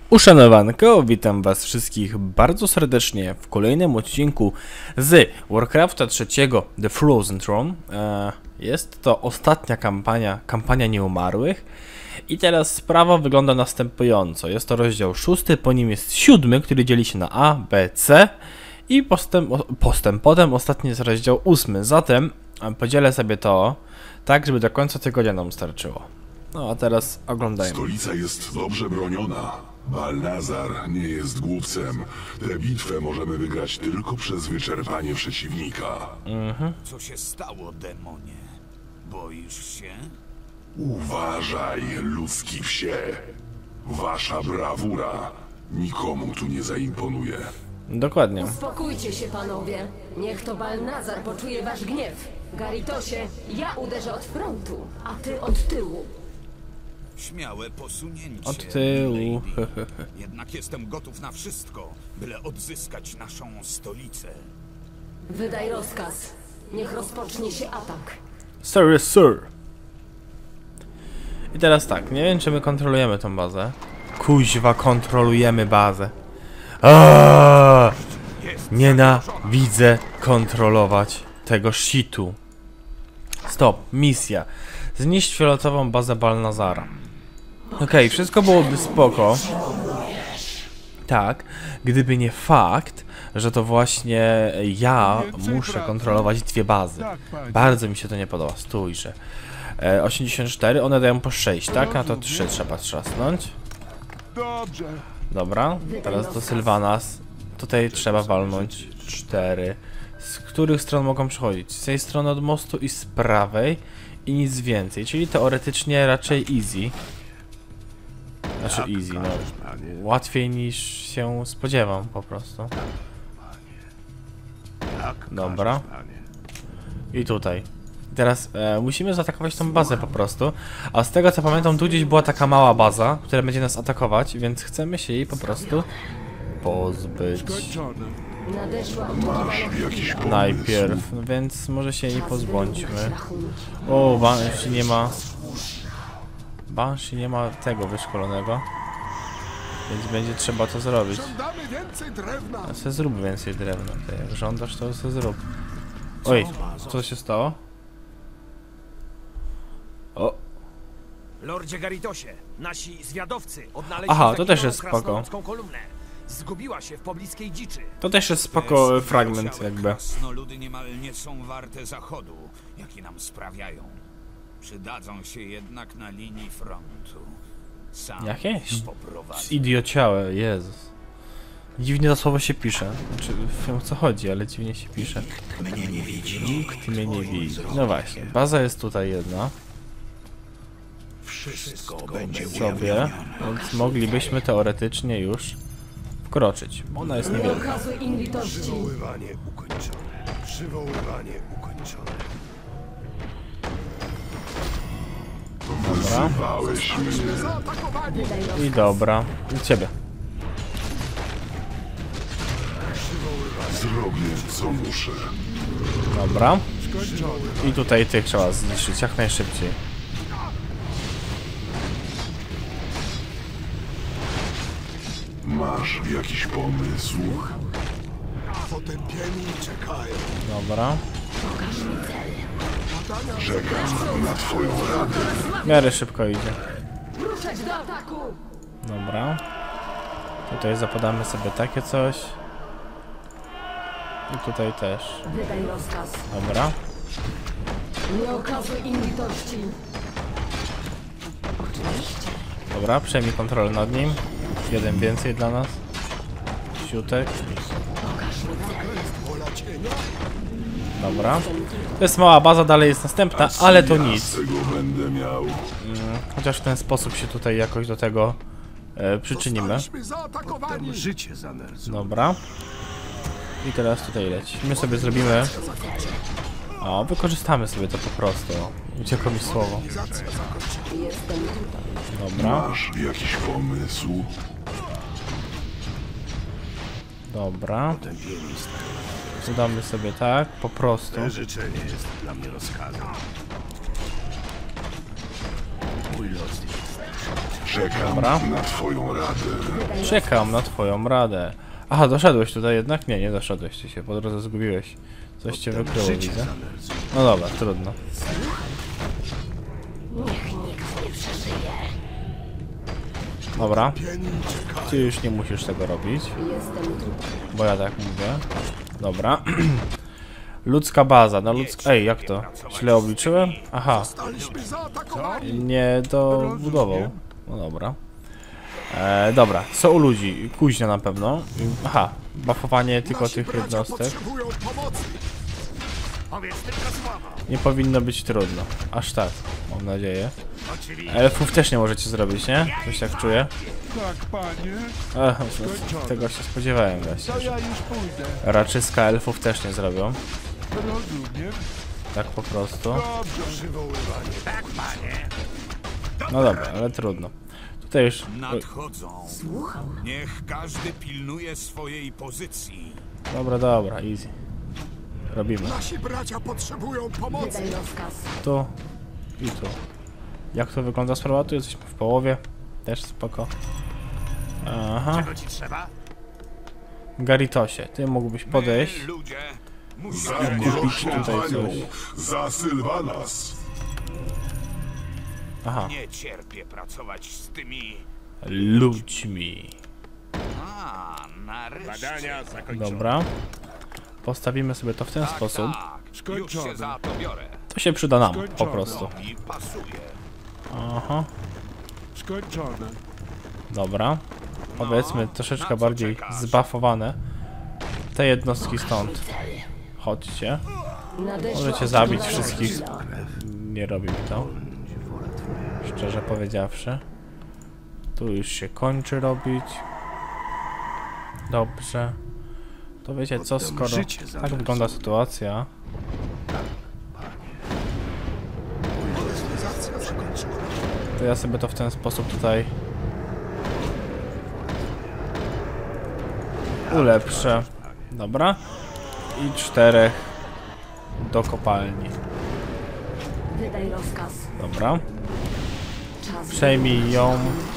Uszanowanko, witam was wszystkich bardzo serdecznie w kolejnym odcinku z Warcrafta III The Frozen Throne. Jest to ostatnia kampania nieumarłych i teraz sprawa wygląda następująco. Jest to rozdział 6, po nim jest 7, który dzieli się na A, B, C i potem ostatni jest rozdział 8. Zatem podzielę sobie to tak, żeby do końca tygodnia nam starczyło. No a teraz oglądajmy. Stolica jest dobrze broniona. Balnazar nie jest głupcem. Tę bitwę możemy wygrać tylko przez wyczerpanie przeciwnika. Co się stało, demonie? Boisz się? Uważaj, ludzki psie. Wasza brawura nikomu tu nie zaimponuje. Dokładnie. Uspokójcie się, panowie. Niech to Balnazar poczuje wasz gniew. Garitosie, ja uderzę od frontu, a ty od tyłu. Śmiałe posunięcie. Od tyłu. milady. Jednak jestem gotów na wszystko, byle odzyskać naszą stolicę. Wydaj rozkaz. Niech rozpocznie się atak. Sir, sir. I teraz tak, nie wiem czy my kontrolujemy tą bazę. Kuźwa, kontrolujemy bazę. Nienawidzę kontrolować tego shitu. Stop, misja. Zniszcz fioletową bazę Balnazara. Okej, wszystko byłoby spoko. Tak, gdyby nie fakt, że to właśnie ja muszę kontrolować dwie bazy. Bardzo mi się to nie podoba, stójże. 84, one dają po 6, tak? A to 3 trzeba trzasnąć. Dobra, teraz do Sylvanas. Tutaj trzeba walnąć 4. Z których stron mogą przychodzić? Z tej strony od mostu i z prawej. I nic więcej, czyli teoretycznie raczej easy. Znaczy easy, no. Łatwiej niż się spodziewam po prostu. Dobra. I tutaj. Teraz musimy zaatakować tą bazę po prostu. A z tego co pamiętam, tu gdzieś była taka mała baza, która będzie nas atakować, więc chcemy się jej po prostu pozbyć. Masz jakiś pomysł? Najpierw, no więc może się jej pozbądźmy. O, Banshee nie ma. Banshee nie ma tego wyszkolonego. Więc będzie trzeba to zrobić. A se zrób więcej drewna. Ty, jak żądasz, to se zrób. Oj, co się stało? O. Lordzie Garitosie, nasi zwiadowcy odnaleźli Aha, to też zaginioną jest spoko. krasnoludzką kolumnę. Zgubiła się w pobliskiej dziczy. To też jest spoko fragment jakby. Krasnoludy niemal nie są warte zachodu, jaki nam sprawiają. Przydadzą się jednak na linii frontu. Sam Jakieś? ich poprowadzę. Idiociałe, Jezus. Dziwnie to słowo się pisze. Znaczy, wiem o co chodzi, ale dziwnie się pisze. Nikt mnie nie widzi. No właśnie, baza jest tutaj jedna. Wszystko będzie Sobie, więc moglibyśmy teoretycznie już wkroczyć. Ona jest Nie niewielka. okazuj im litości. Przywoływanie ukończone. Przywoływanie ukończone. Wyzywałeś mnie. Wydaj rozkaz. I dobra, i ciebie. Zrobię co muszę. Dobra. I tutaj tych trzeba zniszczyć jak najszybciej. Masz jakiś pomysł? Potępieni czekają. Dobra. Czekam na twoją radę. W miarę szybko idzie. Ruszać do ataku! Dobra. Tutaj zapadamy sobie takie coś. I tutaj też. Wydaj rozkaz. Dobra. Nie okazuj im litości. Dobra, przejmij kontrolę nad nim. Jeden więcej dla nas. Siutek. Dobra. To jest mała baza, dalej jest następna, ale to Ja nic. z tego będę miał. Chociaż w ten sposób się tutaj jakoś do tego przyczynimy. Potem życie za nercą. Dobra. I teraz tutaj leci. My sobie zrobimy... O, wykorzystamy sobie to po prostu. Uciekło mi słowo. Jestem tutaj. Dobra. Masz jakiś pomysł? Dobra. Potępieni Dodamy sobie tak, po prostu. te życzenie jest dla mnie rozkazem. Mój los jest Czekam Dobra. na twoją radę. Czekam na twoją radę. Aha, doszedłeś tutaj jednak? Nie, nie doszedłeś, ty się po drodze zgubiłeś. Coś cię wykryło, Życie widzę. zanerzło. No dobra, trudno. Niech nikt nie przeżyje. Dobra, Pieni czekają. ty już nie musisz tego robić, Jestem tu. bo ja tak mówię. Dobra. Ludzka baza, no ludzka... Ej, jak to? Źle obliczyłem? Aha, Zostaliśmy zaatakowani. nie dobudował. No dobra. Dobra, co u ludzi? Kuźnia na pewno. Aha, buffowanie tylko Nasi tych bracia jednostek. potrzebują pomocy. Powiedz tylko słowo. Nie powinno być trudno. Aż tak, mam nadzieję. Oczywiście. Elfów też nie możecie zrobić, nie? Coś tak czuję. Tak, panie. Tego się spodziewałem właśnie. To ja już pójdę. Raczyska elfów też nie zrobią. Rozumiem. Tak po prostu. Dobrze. Przywoływanie. Tak, panie. No dobra, ale trudno. Tutaj już... Oj, Nadchodzą. Słucham. Niech każdy pilnuje swojej pozycji. dobra, easy. Robimy. Nasi bracia potrzebują pomocy. Wydaj rozkaz. Tu i tu. Jak to wygląda sprawa? Tu jesteśmy w połowie. Też spoko. Aha. Czego ci trzeba? Garitosie, ty mógłbyś podejść. My, ludzie, Za musimy groźną tutaj panią, coś. za Sylwanas. Aha. Nie cierpię pracować z tymi... Ludźmi. A, nareszcie. Badania zakończone. Dobra. Postawimy sobie to w ten Tak, sposób. tak. Już się za to biorę. To się przyda nam, po prostu. Mi pasuje. Aha. Skończone. Dobra. Powiedzmy na troszeczkę co bardziej czekasz? zbuffowane. Te jednostki stąd. Chodźcie. Nadeszła Możecie zabić oczekiwana wszystkich. chwila. Nie robi mi to. Szczerze powiedziawszy. Tu już się kończy robić. Dobrze. To wiecie co, skoro życie za tak nas. wygląda sytuacja, Modernizacja zakończona. to ja sobie to w ten sposób tutaj ulepszę. Dobra. I 4 do kopalni. Wydaj rozkaz. Dobra. Czas. Przejmij ją.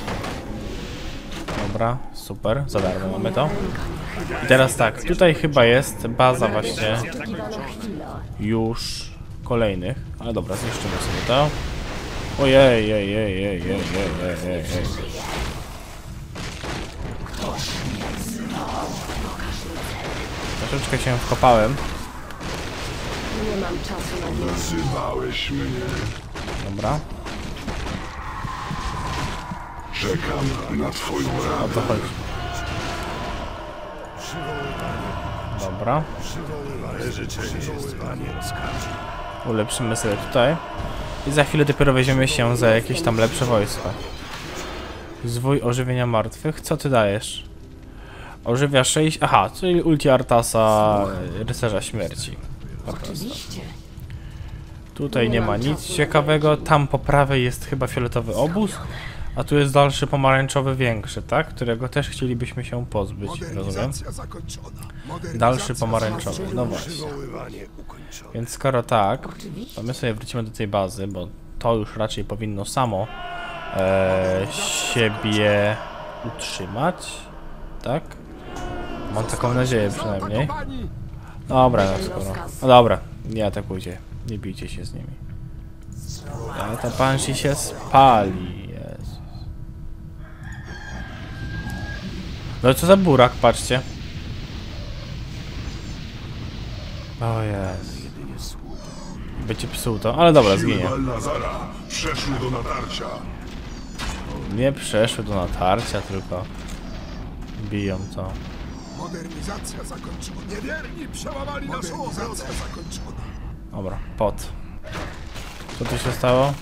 Dobra, super, za darmo mamy to. I teraz tak, tutaj chyba jest baza właśnie Oczekiwana chwila. już kolejnych. Ale dobra, zniszczymy sobie to. Ojej, troszeczkę się wkopałem. Nie mam czasu na nie. Wzywałeś mnie. Dobra, Czekam na twoją o radę. to chodzi. Dobra, Przywoływanie życzenie jest panie rozkazu. ulepszymy sobie tutaj. I za chwilę dopiero weźmiemy się za jakieś tam lepsze wojska. Zwój ożywienia martwych. Co ty dajesz? Ożywia 6... Aha, czyli ulti Artasa, rycerza śmierci. Po prostu. Oczywiście. Tutaj nie ma nic ciekawego. Tam po prawej jest chyba fioletowy obóz. A tu jest dalszy pomarańczowy większy, tak? Którego też chcielibyśmy się pozbyć, rozumiem? Modernizacja zakończona. Dalszy pomarańczowy, no właśnie. Przywoływanie ukończone. Więc skoro tak, to my sobie wrócimy do tej bazy, bo to już raczej powinno samo siebie utrzymać, tak? Mam taką nadzieję przynajmniej. Zaatakowani. Dobra, no skoro. No dobra, nie atakujcie, nie bijcie się z nimi. Ale ta Banshee się spali, Jezus. No co za burak, patrzcie. O Jezu. Będzie psuł to, ale dobra, Siły zginie. Balnazara przeszły do natarcia. Nie przeszły do natarcia, tylko biją to. Modernizacja zakończona. Niewierni przełamali naszą obronę. Zakończona. Dobra, pot. Co tu się stało?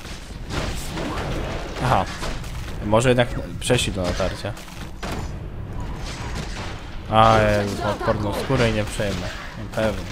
Aha. Może jednak przeszli do natarcia. A, Jezus, ma odporną skórę i nie przejmę. Na pewno.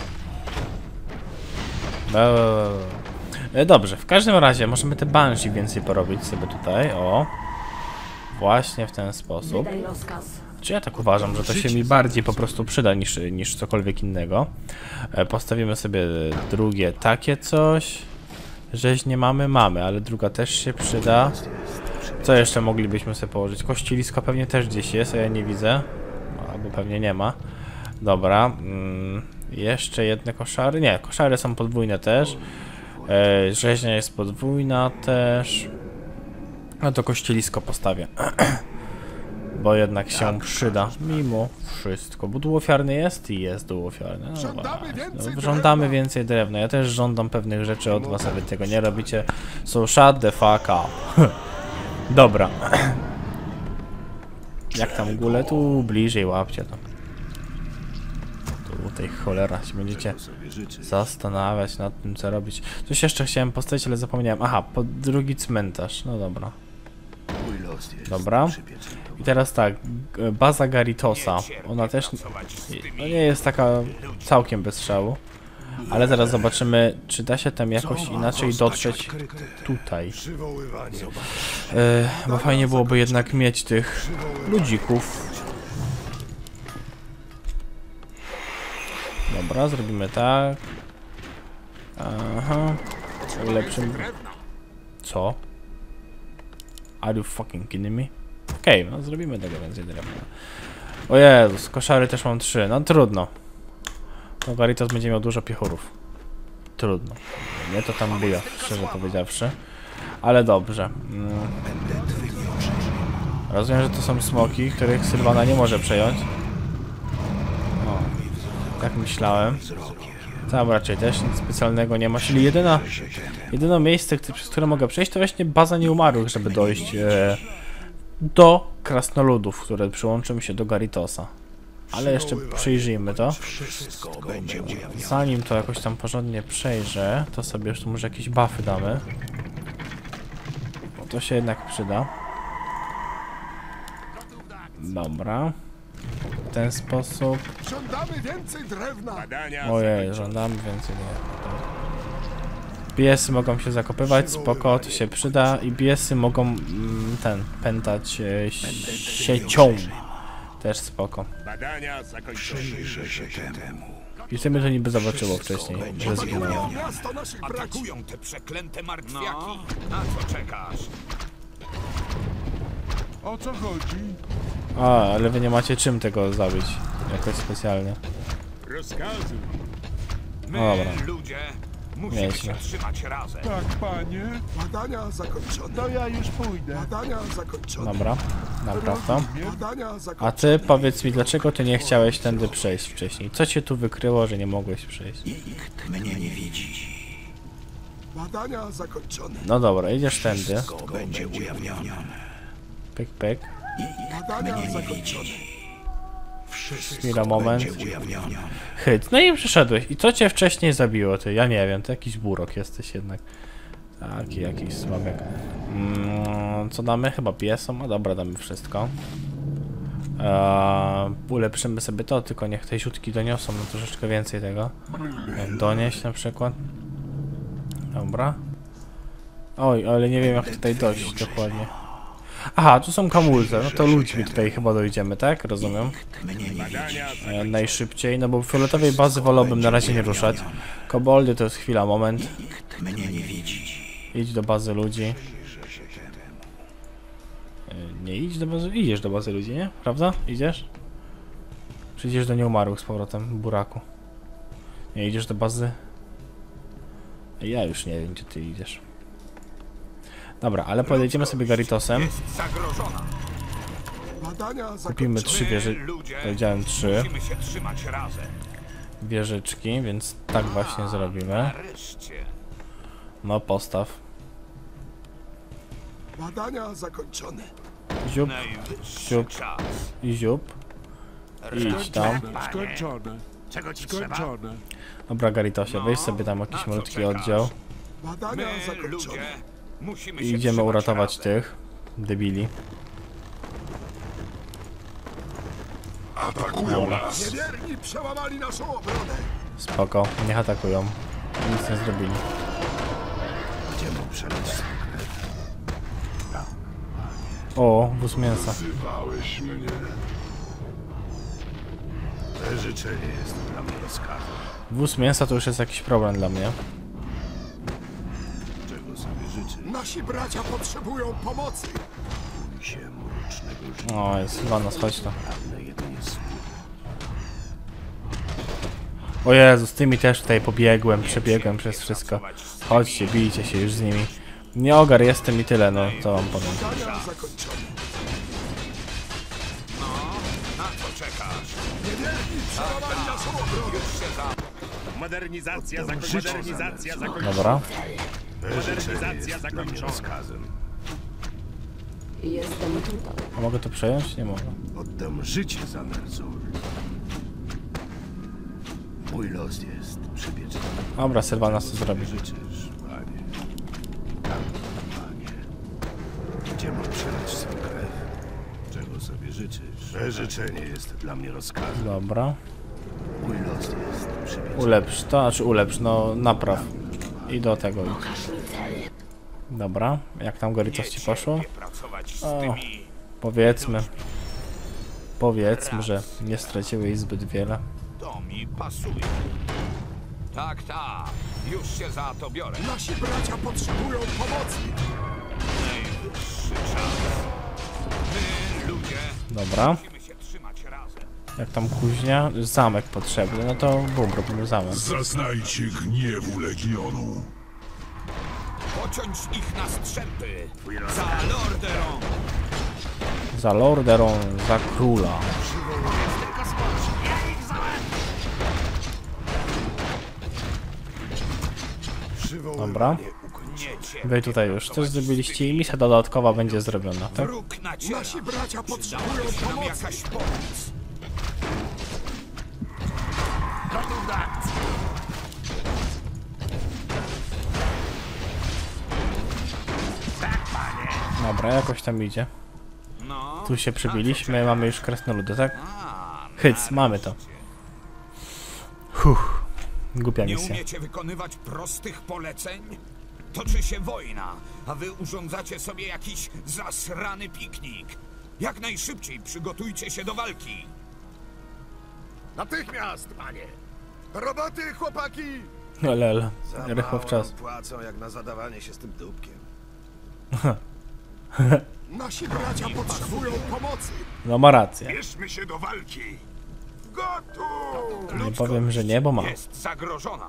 Dobrze, w każdym razie możemy te Banshee więcej porobić sobie tutaj, o. Właśnie w ten sposób. Wydaj rozkaz. Czy ja tak uważam, że to się mi bardziej po prostu przyda niż cokolwiek innego. Postawimy sobie drugie takie coś. Rzeźnie mamy, ale druga też się przyda. Co jeszcze moglibyśmy sobie położyć? Kościelisko pewnie też gdzieś jest, a ja nie widzę. Albo pewnie nie ma. Dobra. Jeszcze jedne koszary. Nie, koszary są podwójne też. Rzeźnia jest podwójna też. No to kościelisko postawię. Bo jednak się przyda. Mimo wszystko. Bo dół ofiarny jest? I jest dół ofiarny. No żądamy więcej drewna. Ja też żądam pewnych rzeczy od was, a wy tego nie robicie. So shut the fuck up. Dobra. Jak tam w ogóle? Tu bliżej łapcie to. Tu tej cholera się będziecie zastanawiać nad tym, co robić. Coś jeszcze chciałem postawić, ale zapomniałem. Aha, drugi cmentarz. No dobra. Dobra. I teraz tak, baza Garitosa. Ona też no nie jest taka całkiem bez strzału. Ale zaraz zobaczymy, czy da się tam jakoś inaczej dotrzeć tutaj. Bo fajnie byłoby jednak mieć tych ludzików. Dobra, zrobimy tak. Aha. Ulepszymy. Co? Are you fucking kidding me? Okej, no zrobimy tego więcej drewna. O Jezus, koszary też mam 3. No trudno. No Garitos będzie miał dużo piechurów. Trudno. Nie to tam buja, szczerze powiedziawszy. Ale dobrze. Rozumiem, że to są smoki, których Sylwana nie może przejąć. O, tak myślałem. Tam raczej też nic specjalnego nie ma, czyli jedyne miejsce, przez które mogę przejść, to właśnie baza nieumarłych, żeby dojść do krasnoludów, które przyłączą się do Garitosa. Ale jeszcze przyjrzyjmy to. Zanim to jakoś tam porządnie przejrzę, to sobie już tu może jakieś buffy damy. Bo to się jednak przyda. Dobra. W ten sposób. Żądamy więcej drewna. Ojej, żądamy więcej drewna. Biesy mogą się zakopywać, spoko, to się przyda. I biesy mogą pętać siecią. Też spoko. Badania zakończone. I sobie to niby zobaczyło wcześniej, że zginęło. Atakują te przeklęte martwiaki. Na co czekasz? O co chodzi? A, ale wy nie macie czym tego zabić. Jakoś specjalnie. Rozkazy. My, Dobra. ludzie, musimy Mieliśmy. się trzymać razem. Tak, panie. Badania zakończone. To ja już pójdę. Badania zakończone. Dobra, napraw to. Badania zakończone. A ty powiedz mi, dlaczego ty nie chciałeś tędy przejść wcześniej? Co cię tu wykryło, że nie mogłeś przejść? Badania zakończone. No dobra, idziesz tędy. Pyk, pyk. Badania zakończone. Chwila, moment. Hyt. No i przyszedłeś. I co cię wcześniej zabiło, ty? Ja nie wiem, to jakiś burok jesteś jednak. Taki jakiś słabek. Co damy? Chyba piesom. A dobra, damy wszystko. Ulepszymy sobie to, tylko niech te siutki doniosą no troszeczkę więcej tego. Donieść na przykład. Dobra. Oj, ale nie wiem jak tutaj dojść dokładnie. Aha, tu są kamulce, no to ludźmi tutaj chyba dojdziemy, tak? Rozumiem. Najszybciej, no bo fioletowej bazy wolałbym na razie nie ruszać. Koboldy to jest chwila, moment. Idź do bazy ludzi. Nie idź do bazy, idziesz do bazy ludzi, nie? Prawda? Idziesz? Przyjdziesz do nieumarłych z powrotem, buraku. Nie idziesz do bazy? Ja już nie wiem, gdzie ty idziesz. Dobra, ale podejdziemy sobie Garitosem. Jest zagrożona. Badania Kupimy 3 wieży... Ludzie, Powiedziałem 3 musimy się trzymać razem. wieżyczki, więc tak właśnie zrobimy. Nareszcie. No, postaw. Badania zakończone. Ziup Najwyższy Siup. czas. i ziup. Idź tam. Skończone. Czego ci trzeba? Skończone. Dobra, Garitosie, weź sobie tam jakiś malutki oddział. Badania My, zakończone. ludzie, musimy I się idziemy trzymać uratować razem. tych debili. Atakują nas! Niewierni przełamali naszą obronę. Spoko, niech atakują. Nic nie zrobili. O, wóz mięsa. Wzywałeś mnie. To życzenie jest dla mnie rozkazem. Wóz mięsa to już jest jakiś problem dla mnie. Czego sobie życzy? Nasi bracia potrzebują pomocy. bój się mrocznego życia. O, jest Sylvanas, chodź to. Pragnę jedynie słuch. O Jezu, z tymi też tutaj pobiegłem, przebiegłem przez wszystko. Chodźcie, bijcie się już z nimi. Nie ogar jestem i tyle, no to wam powiem. Badania zakończone. Na co czekasz? Niewierni przełamali naszą obronę. Już się za... Modernizacja zakończona. Dobra. Modernizacja zakończona. Rozkazem. Jestem tutaj. A mogę to przejąć? Nie mogę. Oddam życie za Nerzul. Mój los jest przypieczony. Dobra, Sylvanas to zrobi. Życzysz, panie. Tak, panie. Gdzie mam przelać swą krew? Czego sobie życzysz? Me życzenie jest dla mnie rozkazem. Dobra. Mój los jest przypieczony. Ulepsz to, znaczy ulepsz, no napraw. I do tego idź. Dobra, jak tam Garitos ci poszło? pracować z O, tymi... powiedzmy, że nie straciłeś zbyt wiele. To mi pasuje. Tak, już się za to biorę. Nasi bracia potrzebują pomocy. Najwyższy czas. My, ludzie, Dobra, musimy się trzymać razem. jak tam kuźnia? Zamek potrzebny, no to bum, robimy zamek. Zaznajcie gniewu Legionu. Pociąć ich na strzępy. Za Lorderon. Za Lorderon, za króla. Dobra, wy tutaj już coś zrobiliście i misja dodatkowa będzie zrobiona, tak? Wróg naciera. Nasi bracia potrzebują Przydałaby się nam pomocy. jakaś pomoc. Dobra, jakoś tam idzie. No, Tu się przybiliśmy, mamy już kresnoludy, tak? a, Hyc, mamy to. Huch, głupia nie misja. umiecie wykonywać prostych poleceń? Toczy się wojna, a wy urządzacie sobie jakiś zasrany piknik. Jak najszybciej przygotujcie się do walki. Natychmiast, panie. Do roboty, chłopaki. Lel, rychło w czas. Płacą jak na zadawanie się z tym dupkiem. Nasi bracia potrzebują pomocy. No ma rację. Bierzmy się do walki. Gotów! Nie powiem, że nie, bo ma. Jest zagrożona.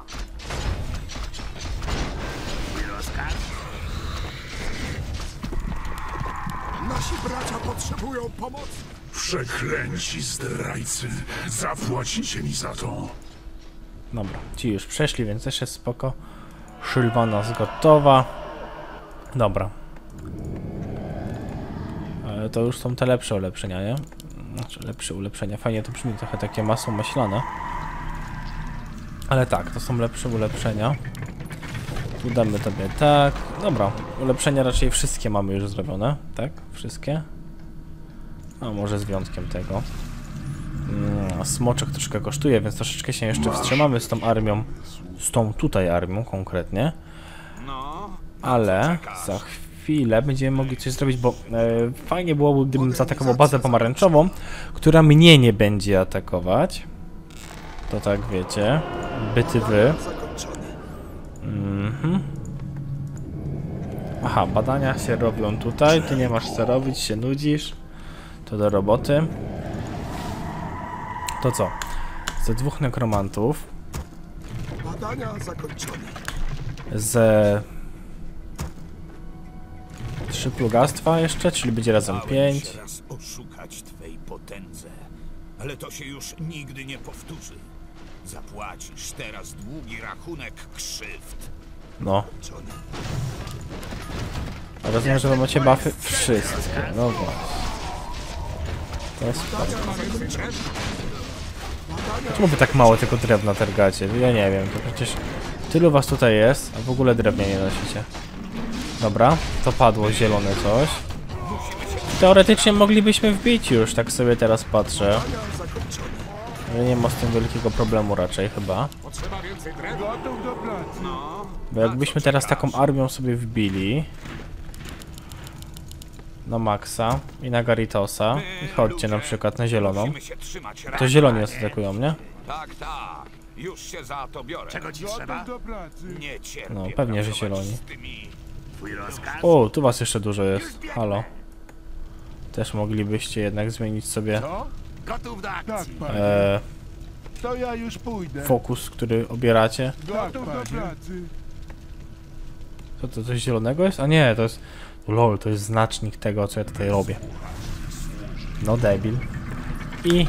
Nasi bracia potrzebują pomocy. Przeklęci zdrajcy. Zapłacicie mi za to. Dobra, ci już przeszli, więc też jest spoko. Sylvanas gotowa. Dobra. To już są te lepsze ulepszenia, nie? Znaczy lepsze ulepszenia. Fajnie to brzmi, trochę takie masło maślane. Ale tak, to są lepsze ulepszenia. Tu damy tobie tak. Dobra, ulepszenia raczej wszystkie mamy już zrobione. Tak? Wszystkie? A może z wyjątkiem tego. Smoczek troszkę kosztuje, więc troszeczkę się jeszcze wstrzymamy z tą armią. Z tą tutaj armią konkretnie. No, Ale za chwilę będziemy mogli coś zrobić, bo fajnie byłoby, gdybym zaatakował bazę pomarańczową, która mnie nie będzie atakować. To tak wiecie. Byty wy. Zakończony. Aha, badania się robią tutaj. Ty nie masz co robić, się nudzisz. To do roboty. To co? Ze 2 nekromantów. Badania zakończone. Ze 3 plugastwa jeszcze, czyli będzie razem 5. Dałem się raz oszukać twej potędze, ale to się już nigdy nie powtórzy. Zapłacisz teraz długi rachunek krzywd. No. A rozumiem, że wy macie buffy wszystkie. No właśnie. To jest fajne. Czemu wy tak mało tylko drewna targacie? Ja nie wiem, to przecież tylu was tutaj jest, a w ogóle drewnia nie nosicie. Dobra, to padło zielone coś. Teoretycznie moglibyśmy wbić już, tak sobie teraz patrzę. Ale nie ma z tym wielkiego problemu raczej chyba. Bo jakbyśmy teraz taką armią sobie wbili na maksa i na Garitosa i chodźcie na przykład na zieloną, Musimy się trzymać to razem. zieloni nas atakują, nie? Tak, już się za to biorę. Czego ci trzeba? Nie cierpię No, pewnie, że pracować zieloni. z tymi... Twój rozkaz? O, tu was jeszcze dużo jest. Halo. Też moglibyście jednak zmienić sobie Co? Gotów do akcji. Tak, panie. To ja już pójdę. fokus, który obieracie. Gotów do pracy. Co to, coś zielonego jest? A nie, to jest... Lol, to jest znacznik tego, co ja tutaj robię. No debil. I...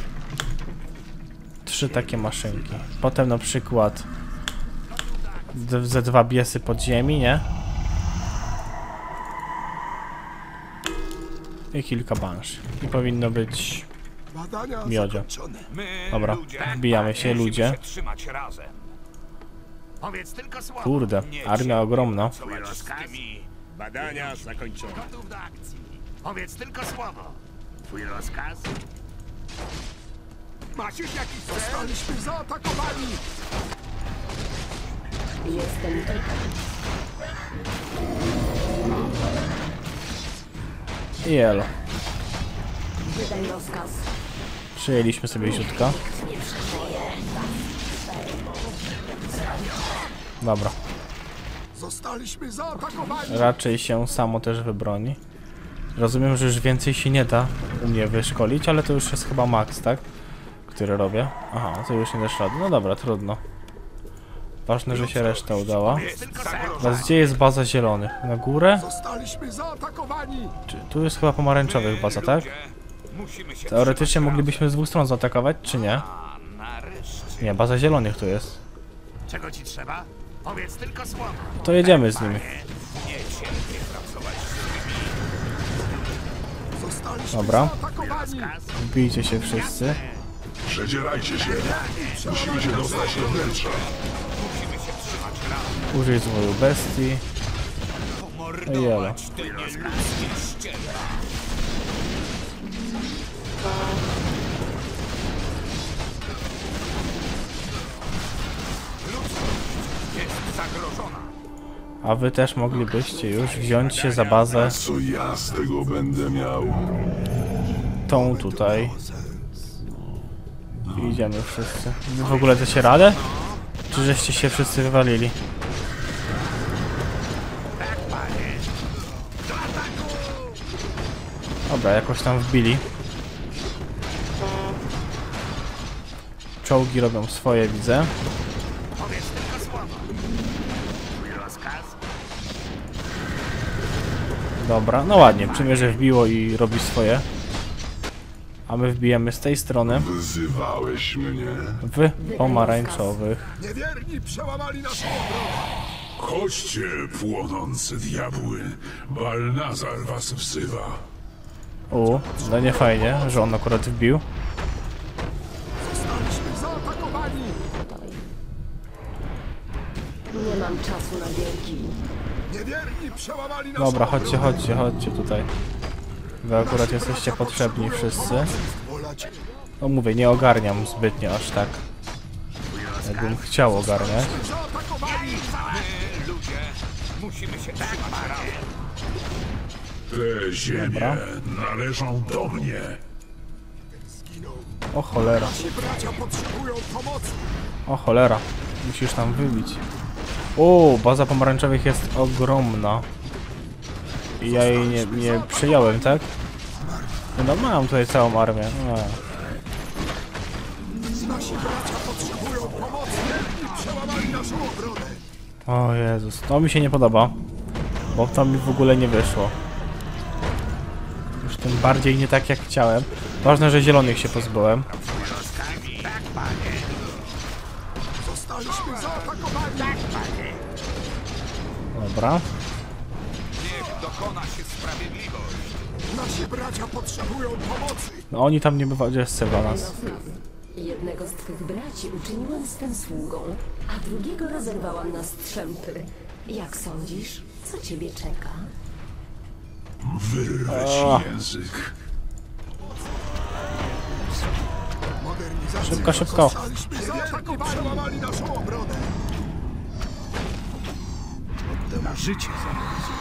3 takie maszynki. Potem na przykład... Ze 2 biesy podziemi, nie? I kilka bansz. I powinno być... Badania Miodzio. zakończone. My, Dobra, ludzie, wbijamy się, musimy ludzie. się trzymać razem. Powiedz tylko słowo. Kurde, armia ogromna. Twój rozkaz? Badania zakończone. Gotów do akcji. Powiedz tylko słowo. Twój rozkaz? Masz już jakiś cel? Zostaliśmy zaatakowani. Jestem tutaj. I elo. Wydaj rozkaz. Przyjęliśmy sobie ziutka. Dobra. Zostaliśmy zaatakowani. Raczej się samo też wybroni. Rozumiem, że już więcej się nie da u mnie wyszkolić, ale to już jest chyba max, tak? Który robię. Aha, to już nie dasz rady. No dobra, trudno. Ważne, że się reszta udała. Teraz gdzie jest baza zielonych? Na górę? Zostaliśmy zaatakowani. Czy tu jest chyba pomarańczowych baza, tak? Ludzie, musimy się Teoretycznie trzymać moglibyśmy z 2 stron zaatakować, czy nie? razem. A nareszcie. Nie, baza zielonych tu jest. Czego ci trzeba? Powiedz tylko słowo. To jedziemy z nimi. Nie cierpię pracować z Zostaliśmy Dobra. zaatakowani. Wbijcie się wszyscy. Przedzierajcie się. Musimy się dostać do wnętrza. Musimy się trzymać razem. Użyj zwoju bestii. Jelo. Mordować te nieludzkie ściele. Jest zagrożona. A wy też moglibyście już wziąć się za bazę Co ja z tego będę miał? tą tutaj. I idziemy wszyscy. Wy w ogóle dacie radę? Czy żeście się wszyscy wywalili? Dobra, jakoś tam wbili. Czołgi robią swoje, widzę. Powiedz tylko słowo. Twój rozkaz? Dobra, no ładnie, przymierze wbiło i robi swoje. A my wbijemy z tej strony Wyzywałeś mnie? w pomarańczowych. Niewierni przełamali naszą obronę. Chodźcie, płonące diabły. Balnazar was wzywa. No nie fajnie, że on akurat wbił. Zostaliśmy zaatakowani. Nie mam czasu na wielki. Niewierni przełamali naszą Dobra, obronę. chodźcie tutaj. Wy akurat jesteście potrzebni wszyscy. Wolać. No mówię, nie ogarniam zbytnio aż tak. Jakbym chciał ogarniać. Zaatakowani. My, ludzie, musimy się trzymać razem. Te ziemie należą do mnie. O cholera, Ci bracia potrzebują pomocy. o cholera. Musisz tam wybić. Baza pomarańczowych jest ogromna. I ja jej nie przyjąłem, tak? No mam tutaj całą armię. Nasi bracia potrzebują pomocy. Niewierni przełamali naszą obronę. O Jezus, to mi się nie podoba. Bo to mi w ogóle nie wyszło. Już tym bardziej nie tak jak chciałem. Ważne, że zielonych się pozbyłem. Zostaliśmy zaatakowani. Dobra. Niech dokona się sprawiedliwość. Nasi bracia potrzebują pomocy. No oni tam nie bywa, gdzie jest Sylvanas. Jednego z twych braci uczyniłam swym sługą, a drugiego rozerwałam na strzępy. Jak sądzisz, co ciebie czeka? Wyrwę ci język. Modernizacja. Szybko. Zostaliśmy zaatakowani. Przełamali naszą obronę. Oddam życie za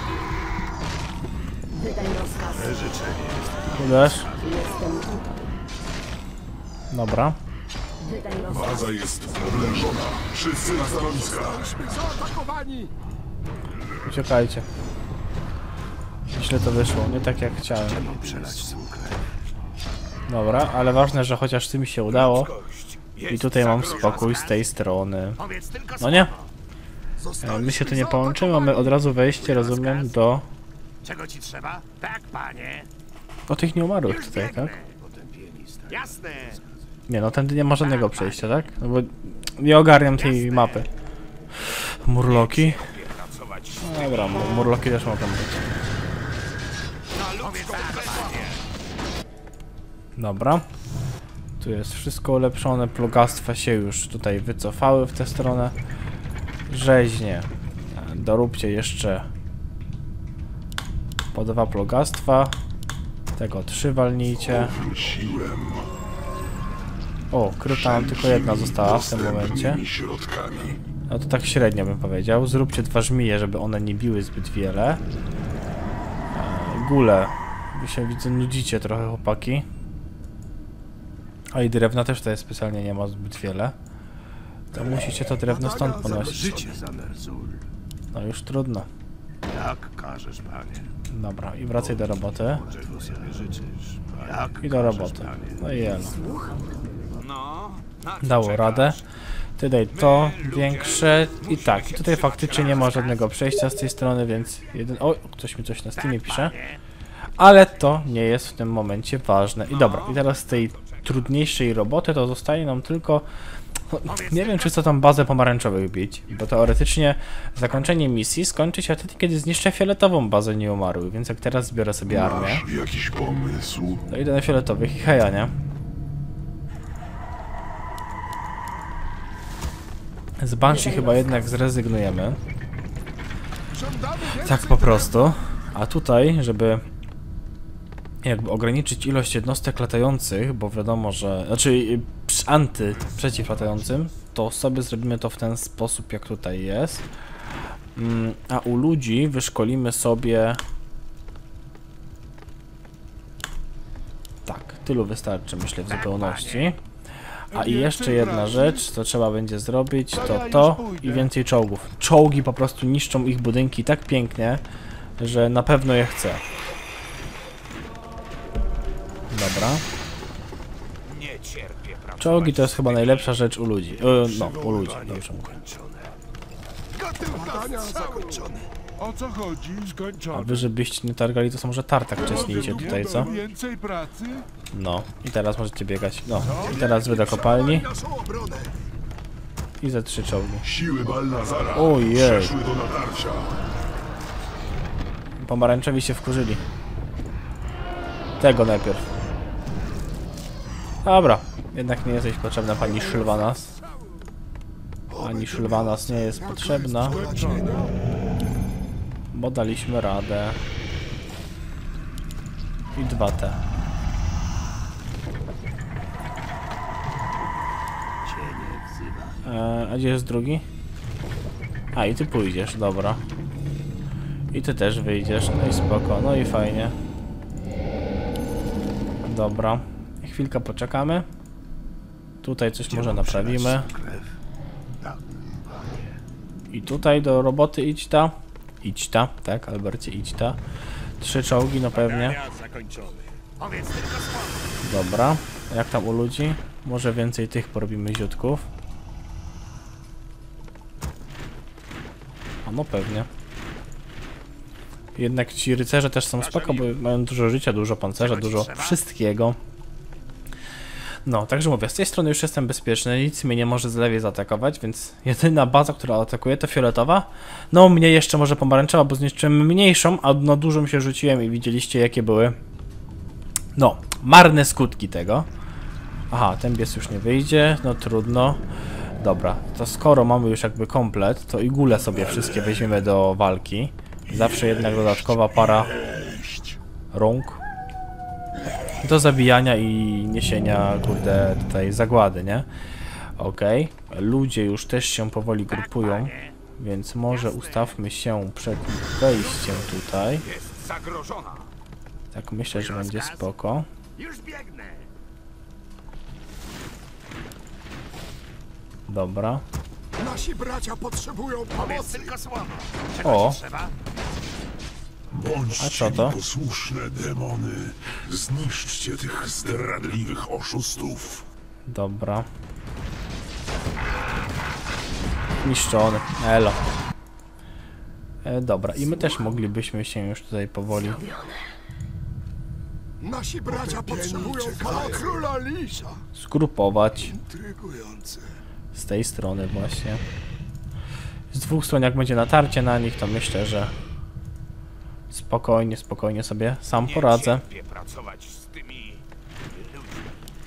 Wydaj rozkaz. Uderz. Jestem tutaj. Dobra. Wydaj rozkaz. Baza jest oblężona. Wszyscy na stanowiska. Zostaliśmy zaatakowani. Uciekajcie. Źle to wyszło, nie tak jak chciałem. Przelać swą krew. Dobra, ale ważne, że chociaż tym się udało. I tutaj mam spokój z tej strony. No nie? My się tu nie połączymy, mamy od razu wejście, rozumiem, do... Czego ci trzeba? Tak, panie. O tych nieumarłych tutaj, tak? Jasne. Nie no, tędy nie ma żadnego przejścia, tak? No bo nie ogarniam tej mapy. Murloki? No dobra, murloki też mogą być. Dobra. Tu jest wszystko ulepszone, plugastwa się już tutaj wycofały w tę stronę. Rzeźnie. Doróbcie jeszcze po 2 plugastwa. Tego 3 walnijcie. Wróciłem. O, kryta nam tylko jedna została w tym momencie. Dostępnymi środkami. No to tak średnio bym powiedział. Zróbcie 2 żmije, żeby one nie biły zbyt wiele. Gule. Wy się widzę nudzicie trochę, chłopaki. A i drewna też tutaj specjalnie nie ma zbyt wiele. To musicie to drewno stąd ponosić. Życie za Nerzul. No już trudno. Jak każesz, panie. Dobra, i wracaj do roboty. Czego sobie życzysz? Jak I do roboty. No i jelo. No, na co Dało czekasz? radę. Ty daj to większe. I tak, i tutaj faktycznie nie ma żadnego przejścia z tej strony, więc jeden... O, ktoś mi coś na Steamie pisze. Ale to nie jest w tym momencie ważne. I dobra, i teraz z tej trudniejszej roboty to zostaje nam tylko... No, nie wiem, czy co tam bazę pomarańczowych bić, bo teoretycznie zakończenie misji skończy się wtedy, kiedy zniszczę fioletową bazę nieumarłych, więc jak teraz zbiorę sobie armię, Masz jakiś pomysł? to idę na fioletowych i heja, nie? Z Banshee chyba jednak zrezygnujemy. Żądamy więcej Tak po prostu. A tutaj, żeby jakby ograniczyć ilość jednostek latających, bo wiadomo, że... Znaczy przeciw latającym, to sobie zrobimy to w ten sposób, jak tutaj jest. A u ludzi wyszkolimy sobie... Tak, tylu wystarczy, myślę, w zupełności. A i jeszcze jedna rzecz, co trzeba będzie zrobić, to i więcej czołgów. Czołgi po prostu niszczą ich budynki tak pięknie, że na pewno je chcę. Dobra. Nie cierpię pracować. Czołgi to jest chyba najlepsza rzecz u ludzi. No, u ludzi, dobrze mówię. badania zakończone. O co chodzi? A Skończone. wy, żebyście nie targali, to są może tartak wcześniejcie tutaj, co? Więcej pracy? No, i teraz możecie biegać. No, i teraz wy do kopalni Naszą obronę. i ze 3 czołgi. Siły Balnazara Ojej. przeszły do natarcia. Pomarańczowi się wkurzyli. Tego najpierw. Dobra, jednak nie jesteś potrzebna pani Sylvanas. Pani Sylvanas nie jest potrzebna, bo daliśmy radę. I 2 te. A gdzie jest drugi? A, i ty pójdziesz, dobra. I ty też wyjdziesz, no i spoko, no i fajnie. Dobra, chwilkę poczekamy. Tutaj coś może naprawimy. I tutaj do roboty idź ta. Idź ta, tak, Albercie, idź ta. 3 czołgi, no pewnie. Dobra, jak tam u ludzi? Może więcej tych porobimy ziutków. A no pewnie. Jednak ci rycerze też są spoko, bo mają dużo życia, dużo pancerza, dużo wszystkiego. No, także mówię, z tej strony już jestem bezpieczny, nic mnie nie może z lewej zaatakować, więc jedyna baza, która atakuje, to fioletowa. No, mnie jeszcze może pomarańczowa, bo zniszczyłem mniejszą, a na dużą się rzuciłem i widzieliście, jakie były, no, marne skutki tego. Aha, ten bies już nie wyjdzie, no trudno. Dobra, to skoro mamy już jakby komplet, to i gule sobie wszystkie weźmiemy do walki. Zawsze jednak dodatkowa para rąk do zabijania i niesienia, kurde, tutaj zagłady, nie? Okej. Ludzie już też się powoli grupują, więc może ustawmy się przed wejściem tutaj. Jest zagrożona. Tak myślę, że będzie spoko. Już biegnę. Dobra. Nasi bracia potrzebują Powiedz pomocy. tylko słowo. O. Czego ci trzeba? Bądźcie A co to? mi posłuszne, demony. Zniszczcie tych zdradliwych oszustów. Dobra. Niszczony. Elo. Dobra, i my też moglibyśmy się już tutaj powoli Nasi bracia potrzebują pana króla Lisa. zgrupować Intrygujące. z tej strony właśnie. Z dwóch stron jak będzie natarcie na nich, to myślę, że spokojnie sobie sam poradzę. Nie cierpię pracować z tymi ludźmi.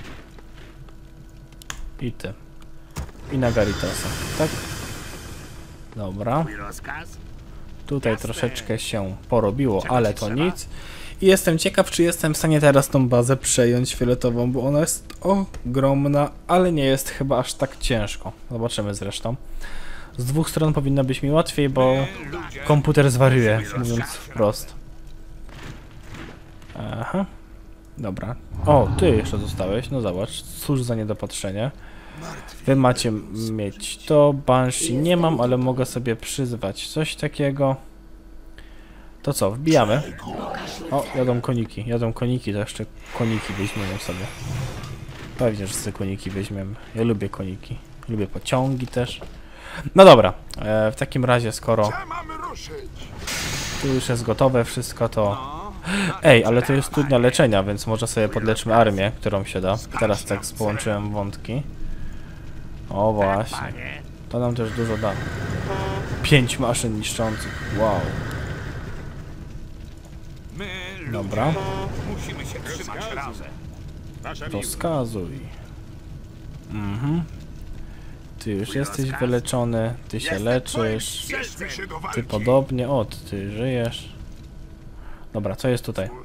I ty. I na Garitasa, tak? Dobra. Tutaj troszeczkę się porobiło, ale to nic. I jestem ciekaw, czy jestem w stanie teraz tą bazę przejąć fioletową, bo ona jest ogromna, ale nie jest chyba aż tak ciężko. Zobaczymy zresztą. Z dwóch stron powinno być mi łatwiej, bo komputer zwariuje, mówiąc wprost. Aha. Dobra. O, ty jeszcze zostałeś. No zobacz, cóż za niedopatrzenie. Wy macie mieć to. Banshee nie mam, ale mogę sobie przyzwać coś takiego. To co, wbijamy. O, jadą koniki, to jeszcze koniki weźmiemy sobie. Pewnie, że sobie koniki weźmiemy. Ja lubię koniki. Lubię pociągi też. No dobra, w takim razie skoro tu już jest gotowe wszystko, to... Ej, ale to jest studnia leczenia, więc może sobie podleczmy armię, którą się da. Teraz tak połączyłem wątki. O właśnie. To nam też dużo da. 5 maszyn niszczących. Wow. My, Dobra. musimy się trzymać razem. Rozkazuj. Ty już jesteś wyleczony, ty się leczysz. Ty podobnie. O, ty żyjesz. Dobra, co jest tutaj?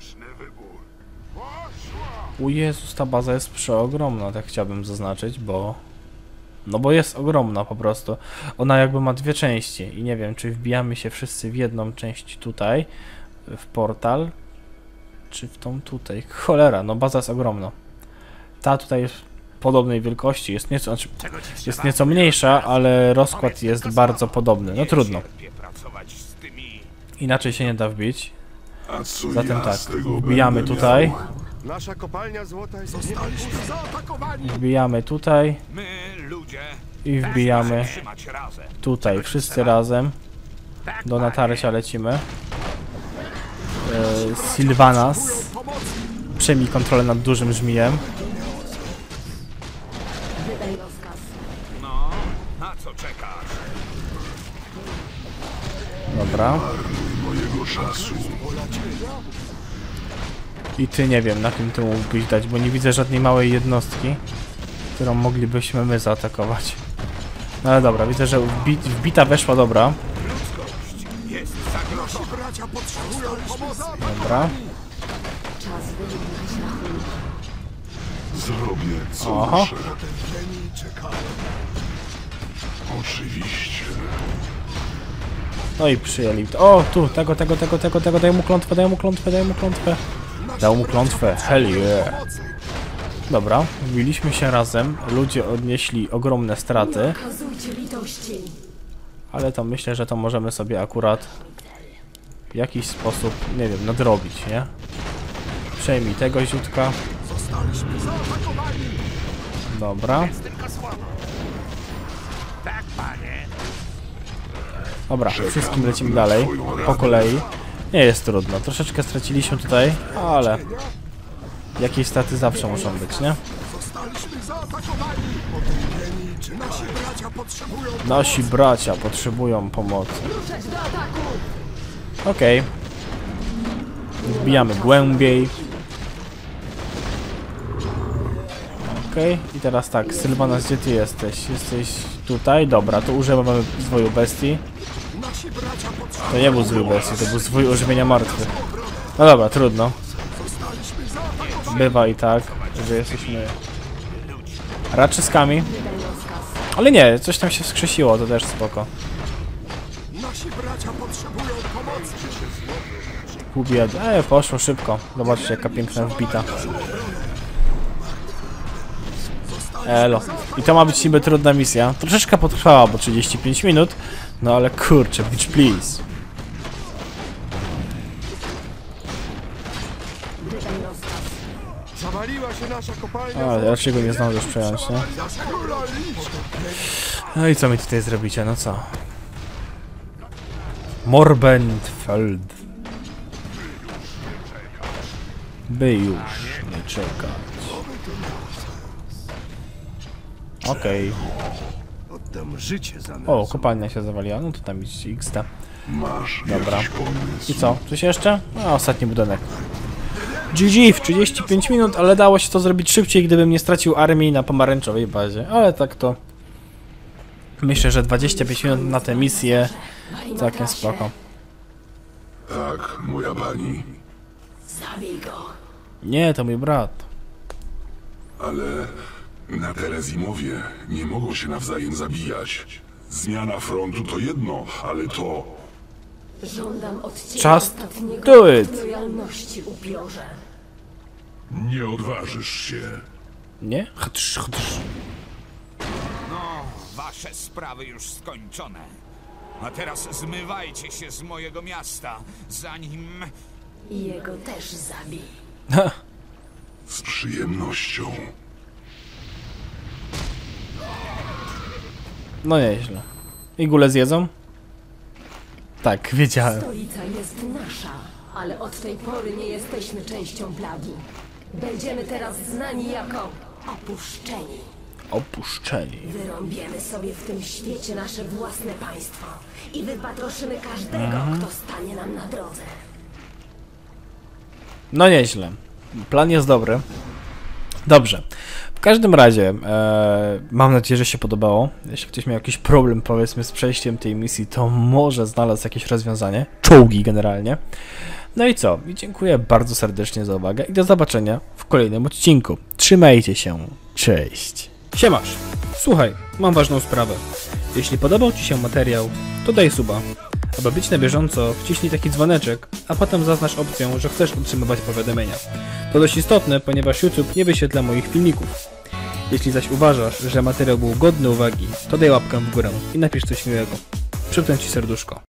O Jezus, ta baza jest przeogromna, tak chciałbym zaznaczyć, bo... No bo jest ogromna po prostu. Ona jakby ma dwie części i nie wiem, czy wbijamy się wszyscy w jedną część tutaj, w portal, czy w tą tutaj. Cholera, no baza jest ogromna. Ta tutaj jest podobnej wielkości, jest nieco, znaczy, jest nieco mniejsza, ale rozkład jest bardzo podobny. No trudno. Inaczej się nie da wbić. A co Zatem ja tak, z tego wbijamy będę tutaj. miał? Nasza kopalnia złota jest... Zostaliśmy zaatakowani. Wbijamy tutaj My, ludzie, i wbijamy trzymać razem. tutaj. Wszyscy razem. Do natarcia lecimy. Sylvanas. Przejmij kontrolę nad dużym żmijem. Wydaj rozkaz. No, na co czekasz? Dobra. Mojego czasu. I ty nie wiem, na kim ty mógłbyś dać, bo nie widzę żadnej małej jednostki, którą moglibyśmy my zaatakować. No ale dobra, widzę, że wbita weszła, dobra. Jest zagrożona. Nasi bracia potrzebują pomocy. Dobra. Czas wyrównać rachunek. Zrobię co Aha. muszę. Potępieni czekają. Oczywiście. No i przyjęli. O, tu, tego, daj mu klątwę. Dał mu klątwę, hell yeah. Dobra, wbiliśmy się razem, ludzie odnieśli ogromne straty, Okazujcie litości. ale to myślę, że to możemy sobie akurat w jakiś sposób, nie wiem, nadrobić, nie? Przejmij tego ziutka. Zostaliśmy zaatakowani. Dobra. Dobra, wszystkim lecimy dalej, po kolei. Nie jest trudno, troszeczkę straciliśmy tutaj, ale jakieś straty zawsze muszą być, nie? Zostaliśmy zaatakowani. Potępieni czy nasi bracia potrzebują... Nasi bracia potrzebują pomocy. Ruszać do ataku. Okej. Wbijamy głębiej. Okej, i teraz tak, Sylvanas, gdzie ty jesteś? Jesteś tutaj? Dobra, to używamy zwoju bestii. Nasi bracia potrzebują... To nie był zwój bestii, to był zwój ożywienia martwych. No dobra, trudno. Zostaliśmy zaatakowani. Bywa i tak, że jesteśmy raczyskami. Wydaj rozkaz. Ale nie, coś tam się wskrzesiło, to też spoko. Nasi bracia potrzebują pomocy. Pół biedy. Poszło szybko. Zobaczcie, jaka piękna wbita. Elo. I to ma być niby trudna misja. Troszeczkę potrwała, bo 35 minut. No ale kurczę, bitch please. Nasza kopalnia... A, raczej go nie zdążysz przejąć, nie? No i co mi tutaj zrobicie, no co? Morbentfeld. By już nie czekać. Okej. Oddam życie za nas. O, kopalnia się zawaliła, no to tam iść XT. Masz Dobra. jakiś pomysł? I co? Coś jeszcze? A, ostatni budynek. GG w 35 minut, ale dało się to zrobić szybciej, gdybym nie stracił armii na pomarańczowej bazie. Ale tak to... Myślę, że 25 minut na tę misję całkiem spoko. Tak, moja pani. Zabij go. Nie, to mój brat. Ale na Terezimowie nie mogą się nawzajem zabijać. Zmiana frontu to jedno, ale to... Żądam od ciebie Just ostatniego do it. lojalności, upiorze. Nie odważysz się. Nie? Chdrz, chdrz. No, wasze sprawy już skończone. A teraz zmywajcie się z mojego miasta, zanim... I jego też zabij. Z przyjemnością. No nieźle. I gule zjedzą? Tak, wiedziałem. Stolica jest nasza, ale od tej pory nie jesteśmy częścią plagi. Będziemy teraz znani jako opuszczeni. Opuszczeni. Wyrąbiemy sobie w tym świecie nasze własne państwo i wypatroszymy każdego, kto stanie nam na drodze. No nieźle. Plan jest dobry. Dobrze. W każdym razie, mam nadzieję, że się podobało. Jeśli ktoś miał jakiś problem, powiedzmy, z przejściem tej misji, to może znalazł jakieś rozwiązanie. Czołgi generalnie. No i co? I dziękuję bardzo serdecznie za uwagę i do zobaczenia w kolejnym odcinku. Trzymajcie się. Cześć. Siemasz. Słuchaj, mam ważną sprawę. Jeśli podobał Ci się materiał, to daj suba. Aby być na bieżąco, wciśnij taki dzwoneczek, a potem zaznacz opcję, że chcesz otrzymywać powiadomienia. To dość istotne, ponieważ YouTube nie wyświetla moich filmików. Jeśli zaś uważasz, że materiał był godny uwagi, to daj łapkę w górę i napisz coś miłego. Przypnę Ci serduszko.